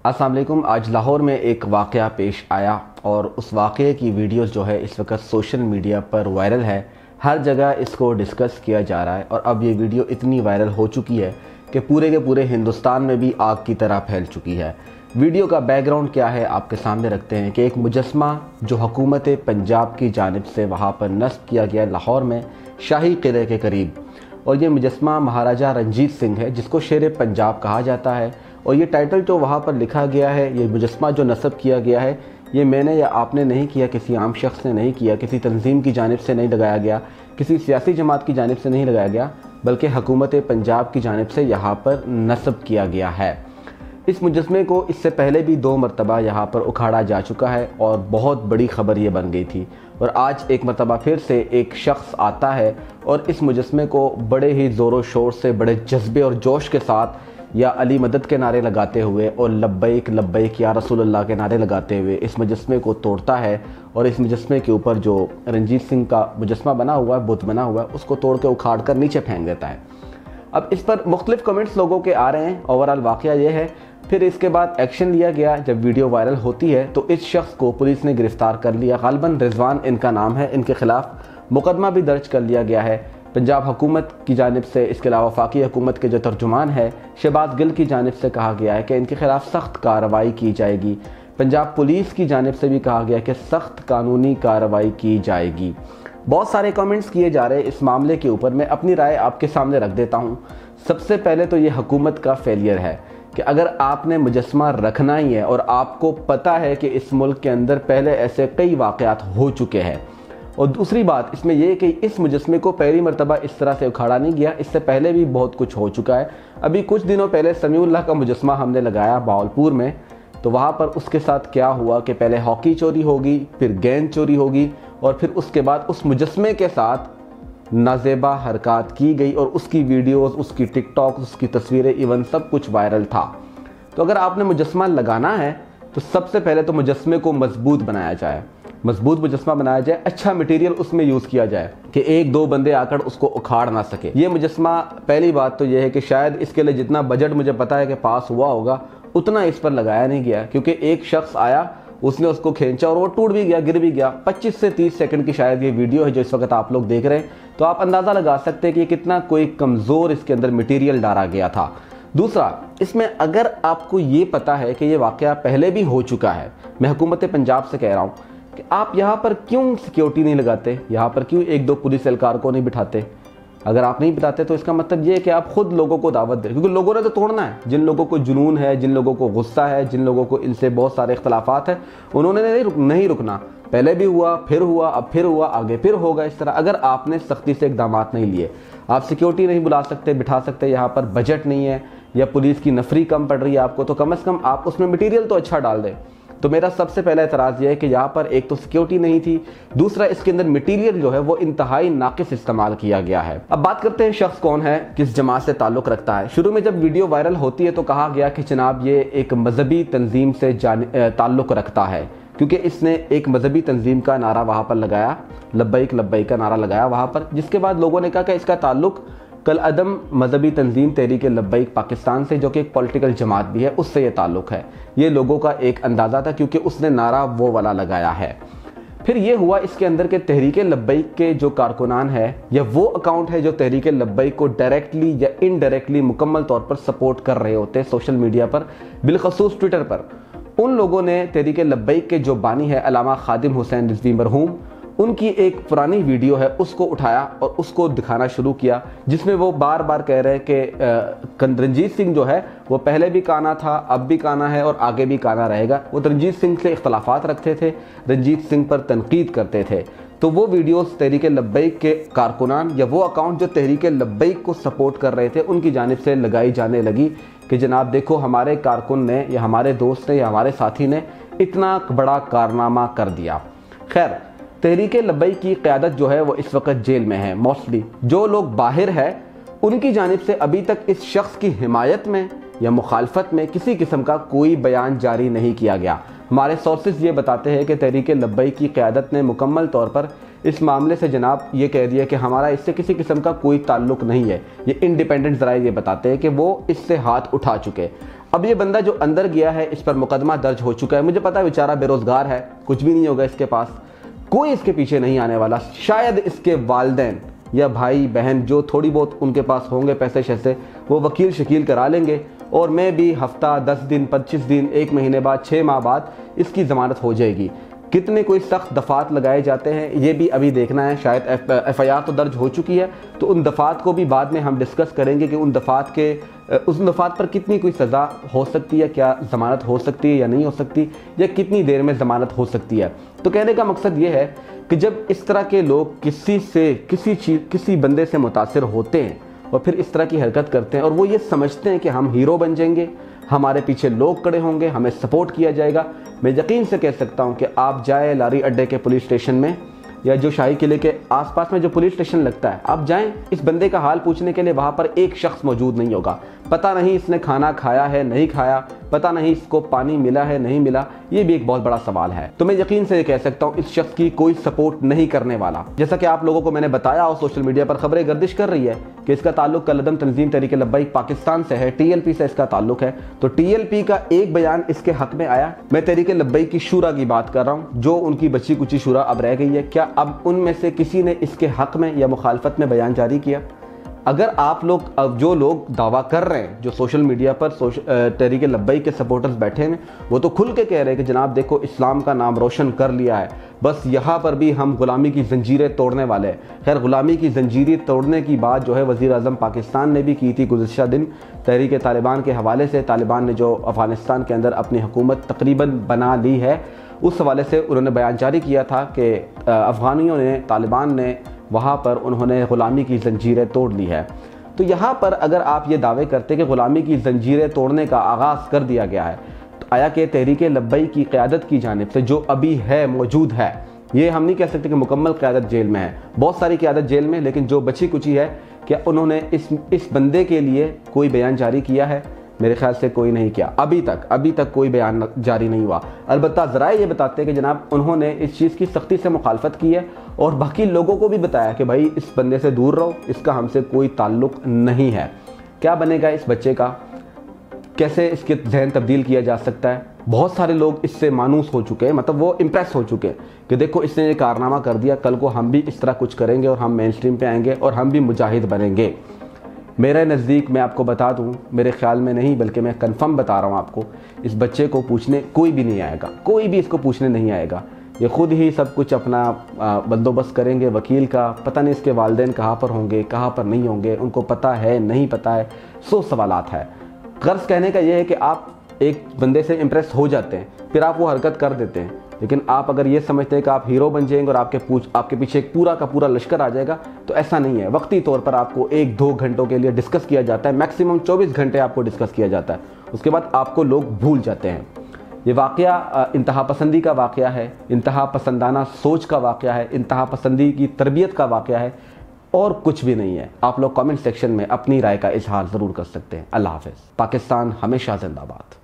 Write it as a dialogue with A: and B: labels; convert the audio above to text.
A: अस्सलाम वालेकुम। आज लाहौर में एक वाक़या पेश आया और उस वाक़े की वीडियोस जो है इस वक्त सोशल मीडिया पर वायरल है। हर जगह इसको डिस्कस किया जा रहा है और अब ये वीडियो इतनी वायरल हो चुकी है कि पूरे के पूरे हिंदुस्तान में भी आग की तरह फैल चुकी है। वीडियो का बैकग्राउंड क्या है आपके सामने रखते हैं कि एक मुजस्मा जो हुकूमत पंजाब की जानिब से वहाँ पर नस्ब किया गया लाहौर में शाही किले के करीब, और ये मुजस्मा महाराजा रंजीत सिंह है जिसको शेर पंजाब कहा जाता है। और ये टाइटल जो वहाँ पर लिखा गया है, ये मुजस्मा जो नस्ब किया गया है, ये मैंने या आपने नहीं किया, किसी आम शख्स ने नहीं किया, किसी तंजीम की जानिब से नहीं लगाया गया, किसी सियासी जमात की जानिब से नहीं लगाया गया, बल्कि हुकूमत पंजाब की जानिब से यहाँ पर नस्ब किया गया है। इस मुजस्मे को इससे पहले भी 2 मरतबा यहाँ पर उखाड़ा जा चुका है और बहुत बड़ी खबर ये बन गई थी। और आज एक मरतबा फिर से एक शख्स आता है और इस मुजस्मे को बड़े ही ज़ोर शोर से, बड़े जज्बे और जोश के साथ या अली मदद के नारे लगाते हुए और लब्बैक लब्बैक या रसूलुल्लाह के नारे लगाते हुए इस मुजस्मे को तोड़ता है। और इस मुजस्मे के ऊपर जो रंजीत सिंह का मुजस्मा बना हुआ है, बुत बना हुआ है, उसको तोड़ के उखाड़ कर नीचे फेंक देता है। अब इस पर मुख्तलिफ कमेंट्स लोगों के आ रहे हैं। ओवरऑल वाक़या ये है। फिर इसके बाद एक्शन लिया गया। जब वीडियो वायरल होती है तो इस शख्स को पुलिस ने गिरफ़्तार कर लिया। गालिबन रिजवान इनका नाम है। इनके ख़िलाफ़ मुकदमा भी दर्ज कर लिया गया है पंजाब हुकूमत की जानिब से। इसके अलावा वफाकी हुकूमत के जो तर्जुमान है शहबाज गिल की जानिब से कहा गया है कि इनके ख़िलाफ़ सख्त कार्रवाई की जाएगी। पंजाब पुलिस की जानिब से भी कहा गया है कि सख्त कानूनी कार्रवाई की जाएगी। बहुत सारे कमेंट्स किए जा रहे हैं इस मामले के ऊपर। मैं अपनी राय आपके सामने रख देता हूँ। सबसे पहले तो ये हुकूमत का फेलियर है कि अगर आपने मुजस्मा रखना ही है और आपको पता है कि इस मुल्क के अंदर पहले ऐसे कई वाक़यात हो चुके हैं, और दूसरी बात इसमें यह कि इस मुजस्मे को पहली मरतबा इस तरह से उखाड़ा नहीं गया, इससे पहले भी बहुत कुछ हो चुका है। अभी कुछ दिनों पहले समीउल्लाह का मुजस्मा हमने लगाया बावलपुर में, तो वहाँ पर उसके साथ क्या हुआ कि पहले हॉकी चोरी होगी, फिर गेंद चोरी होगी, और फिर उसके बाद उस मुजस्मे के साथ नाजेबा हरकत की गई और उसकी वीडियोस, उसकी टिकटॉक, उसकी तस्वीरें, इवन सब कुछ वायरल था। तो अगर आपने मुजस्मा लगाना है तो सबसे पहले तो मुजस्मे को मजबूत बनाया जाए, मजबूत मुजस्मा बनाया जाए, अच्छा मटेरियल उसमें यूज़ किया जाए कि 1-2 बंदे आकर उसको उखाड़ ना सके। ये मुजस्मा, पहली बात तो ये है कि शायद इसके लिए जितना बजट मुझे पता है कि पास हुआ होगा उतना इस पर लगाया नहीं गया, क्योंकि एक शख्स आया, उसने उसको खींचा और वो टूट भी गया, गिर भी गया। 25 से 30 सेकंड की शायद ये वीडियो है जो इस वक्त आप लोग देख रहे हैं, तो आप अंदाज़ा लगा सकते हैं कि कितना कोई कमज़ोर इसके अंदर मटेरियल डाला गया था। दूसरा, इसमें अगर आपको ये पता है कि ये वाक़या पहले भी हो चुका है, मैं हुकूमत पंजाब से कह रहा हूँ कि आप यहाँ पर क्यों सिक्योरिटी नहीं लगाते, यहाँ पर क्यों 1-2 पुलिस एहलकार को नहीं बिठाते। अगर आप नहीं बताते तो इसका मतलब ये है कि आप खुद लोगों को दावत दें, क्योंकि लोगों ने तो तोड़ना है। जिन लोगों को जुनून है, जिन लोगों को गुस्सा है, जिन लोगों को इनसे बहुत सारे इख्तलाफात है, उन्होंने नहीं रुकना। पहले भी हुआ, फिर हुआ, अब फिर हुआ, आगे फिर होगा। इस तरह अगर आपने सख्ती से इक़दामात नहीं लिए, आप सिक्योरिटी नहीं बुला सकते, बिठा सकते, यहाँ पर बजट नहीं है या पुलिस की नफरी कम पड़ रही है आपको, तो कम से कम आप उसमें मटीरियल तो अच्छा डाल दें। तो मेरा सबसे पहला एतराज़ यह है कि यहाँ पर एक तो सिक्योरिटी नहीं थी, दूसरा इसके अंदर मटेरियल जो है वो इंतहाई नाकिस इस्तेमाल किया गया है। अब बात करते हैं शख्स कौन है, किस जमात से ताल्लुक़ रखता है। शुरू में जब वीडियो वायरल होती है तो कहा गया कि जनाब ये एक मजहबी तंजीम से ताल्लुक़ रखता है, क्योंकि इसने एक मजहबी तंजीम का नारा वहाँ पर लगाया, लब्बैक लब्बैक का नारा लगाया वहाँ पर, जिसके बाद लोगों ने कहा कि इसका ताल्लुक़ कल अदम मजहबी तंजीम तहरीक लब्बैक पाकिस्तान से, जो कि एक पॉलिटिकल जमात भी है, उससे ये ताल्लुक़ है। ये लोगों का एक अंदाज़ा था क्योंकि उसने नारा वो वाला लगाया है। फिर ये हुआ इसके अंदर के तहरीक लब्बैक के जो कारकुनान है या वो अकाउंट है जो तहरीक लब्बैक को डायरेक्टली या इनडायरेक्टली मुकम्मल तौर पर सपोर्ट कर रहे होते हैं सोशल मीडिया पर, बिलखसूस ट्विटर पर, उन लोगों ने तहरीक लब्बैक के जो बानी है अल्लामा खादिम हुसैन रिजवी मरहूम, उनकी एक पुरानी वीडियो है उसको उठाया और उसको दिखाना शुरू किया, जिसमें वो बार बार कह रहे हैं कि रंजीत सिंह जो है वो पहले भी काना था, अब भी काना है और आगे भी काना रहेगा। वो रंजीत सिंह से इख्तलाफात रखते थे, रंजीत सिंह पर तनकीद करते थे। तो वो वीडियोस तहरीक लब्बैक के कारकुनान या वो अकाउंट जो तहरीक लब्बैक को सपोर्ट कर रहे थे उनकी जानिब से लगाई जाने लगी कि जनाब देखो हमारे कारकुन ने या हमारे दोस्त ने या हमारे साथी ने इतना बड़ा कारनामा कर दिया। खैर, तहरीक लब्बैक की क़यादत जो है वो इस वक्त जेल में है। मोस्टली जो लोग बाहर है उनकी जानिब से अभी तक इस शख्स की हिमायत में या मुखालफत में किसी किस्म का कोई बयान जारी नहीं किया गया। हमारे सोर्सेज ये बताते हैं कि तहरीक लब्बैक की क़यादत ने मुकम्मल तौर पर इस मामले से जनाब ये कह दिया कि हमारा इससे किसी किस्म का कोई ताल्लुक़ नहीं है। ये इंडिपेंडेंट ज़राए ये बताते हैं कि वो इससे हाथ उठा चुके। اب یہ بندہ جو اندر گیا ہے اس پر مقدمہ درج ہو چکا ہے، مجھے پتا ہے بیچارہ بے روزگار ہے، کچھ بھی نہیں ہوگا اس کے پاس، کوئی اس کے پیچھے نہیں آنے والا، شاید اس کے والدین یا بھائی بہن جو تھوڑی بہت ان کے پاس ہوں گے پیسے شیسے، وہ وکیل شکیل کرا لیں گے اور میں بھی ہفتہ 10 دن 25 دن 1 مہینے بعد 6 ماہ بعد اس کی ضمانت ہو جائے گی۔ کتنے کوئی سخت دفعات لگائے جاتے ہیں یہ بھی ابھی دیکھنا ہے، شاید ایف آئی آر تو درج ہو چکی ہے، تو ان دفعات کو بھی بعد میں ہم ڈسکس کریں گے کہ ان دفعات پر کتنی کوئی سزا ہو سکتی ہے، کیا ضمانت ہو سکتی ہے یا نہیں ہو سکتی، یا کتنی دیر میں ضمانت ہو سکتی ہے۔ تو کہنے کا مقصد یہ ہے کہ جب اس طرح کے لوگ کسی بندے سے متاثر ہوتے ہیں اور پھر اس طرح کی حرکت کرتے ہیں اور وہ یہ سمجھتے ہیں کہ ہم ہیرو بن جائیں گے، ہمارے پیچھے لوگ کھڑے ہوں گے، ہمیں سپورٹ کیا جائے گا، میں یقین سے کہہ سکتا ہوں کہ آپ جائیں لاری اڈے کے پولیس اسٹیشن میں یا جو شاہی قلعے کے آس پاس میں جو پولیس اسٹیشن لگتا ہے، آپ جائیں، اس بندے کا حال پوچھنے کے لیے وہاں پر ایک شخص موجود نہیں ہوگا۔ پتہ نہیں اس نے کھانا کھایا ہے نہیں کھایا، پتہ نہیں اس کو پانی ملا ہے نہیں ملا، یہ بھی ایک بہت بڑا سوال ہے۔ تو میں یقین سے یہ کہہ سکتا ہوں اس شخص کی کوئی سپورٹ نہیں کرنے والا۔ جیسا کہ آپ لوگوں کو میں نے بتایا اور سوشل میڈیا پر خبریں گردش کر رہی ہے کہ اس کا تعلق کالعدم تنظیم تحریک لبیک پاکستان سے ہے، ٹی ایل پی سے اس کا تعلق ہے، تو ٹی ایل پی کا ایک بیان اس کے حق میں آیا۔ میں تحریک لبیک کی شورا کی بات کر رہا ہوں، جو ان کی بچی کچی شورا اب رہ گئی ہے، کیا اب ان میں سے کسی نے اس کے حق میں یا مخالفت میں بیان جاری کیا؟ اگر آپ لوگ جو لوگ دعویٰ کر رہے ہیں، جو سوشل میڈیا پر تحریک لبیک کے سپورٹرز بیٹھے ہیں، وہ تو کھل کے کہہ رہے ہیں کہ جناب دیکھو اسلام کا نام روشن کر لیا ہے، بس یہاں پر بھی ہم غلامی کی زنجیریں توڑنے والے ہیں۔ خیر غلامی کی زنجیریں توڑنے کی بات جو ہے وزیر اعظم پاکستان نے بھی کی تھی گزشتہ دن، تحریک طالبان کے حوالے سے، طالبان نے جو افغانستان کے اندر اپنی حکومت تقریباً بنا لی ہے، اس حوالے سے انہوں نے بیان جاری کیا تھا کہ افغانیوں نے، طالبان نے وہاں پر انہوں نے غلامی کی زنجیریں توڑ لی ہے۔ تو یہاں پر اگر آپ یہ دعوے کرتے کہ غلامی کی زنجیریں توڑنے کا آغاز کر دیا گیا ہے، تو آیا کہ تحریک لبیک کی قیادت کی جانب سے جو ابھی ہے موجود ہے، یہ ہم نہیں کہہ سکتے کہ مکمل قیادت جیل میں ہے، بہت ساری قیادت جیل میں، لیکن جو بچی کچی ہے، کیا انہوں نے اس بندے کے لیے کوئی بیان جاری کیا ہے؟ میرے خیال سے کوئی نہیں کیا، ابھی تک کوئی بیان جاری نہیں ہوا۔ البتہ ذرائع یہ بتاتے ہیں کہ جناب انہوں نے اس چیز کی سختی سے مخالفت کی ہے اور باقی لوگوں کو بھی بتایا کہ بھائی اس بندے سے دور رہو، اس کا ہم سے کوئی تعلق نہیں ہے۔ کیا بنے گا اس بچے کا؟ کیسے اس کے ذہن تبدیل کیا جا سکتا ہے؟ بہت سارے لوگ اس سے مانوس ہو چکے ہیں، مطلب وہ امپریس ہو چکے ہیں کہ دیکھو اس نے یہ کارنامہ کر دیا، کل کو ہم بھی اس طرح کچھ کریں گے اور ہم مین اسٹریم پہ آئیں گے اور ہم بھی مجاہد بنیں گے۔ میرے نزدیک میں آپ کو بتا دوں، میرے خیال میں نہیں بلکہ میں کنفرم بتا رہا ہوں آپ کو، اس بچے کو پوچھنے کوئی بھی نہیں آئے گا، کوئی بھی اس کو پوچھنے نہیں آئے گا، یہ خود ہی سب کچھ اپنا بندوبست کریں گے وکیل کا، پتہ نہیں اس کے والدین کہاں پر ہوں گے کہاں پر نہیں ہوں گے، ان کو پتہ ہے نہیں پتہ ہے، 100 سوالات ہے۔ غرض کہنے کا یہ ہے کہ آپ ایک بندے سے امپریس ہو جاتے ہیں، پھر آپ وہ حرکت کر دیتے ہیں، لیکن آپ اگر یہ سمجھتے ہیں کہ آپ ہیرو بن جائیں گے اور آپ کے پیچھے ایک پورا کا پورا لشکر آ جائے گا، تو ایسا نہیں ہے۔ وقتی طور پر آپ کو 1-2 گھنٹوں کے لیے ڈسکس کیا جاتا ہے، میکسیمم 24 گھنٹے آپ کو ڈسکس کیا جاتا ہے، اس کے بعد آپ کو لوگ بھول جاتے ہیں۔ یہ واقعہ انتہا پسندی کا واقعہ ہے، انتہا پسندانہ سوچ کا واقعہ ہے، انتہا پسندی کی تربیت کا واقعہ ہے، اور کچھ بھی نہیں ہے۔ آپ لوگ کامنٹ سیکشن میں اپنی رائے کا اظہار ضرور کر سکتے ہیں۔ اللہ حافظ۔ پاکستان ہمیشہ زندہ باد۔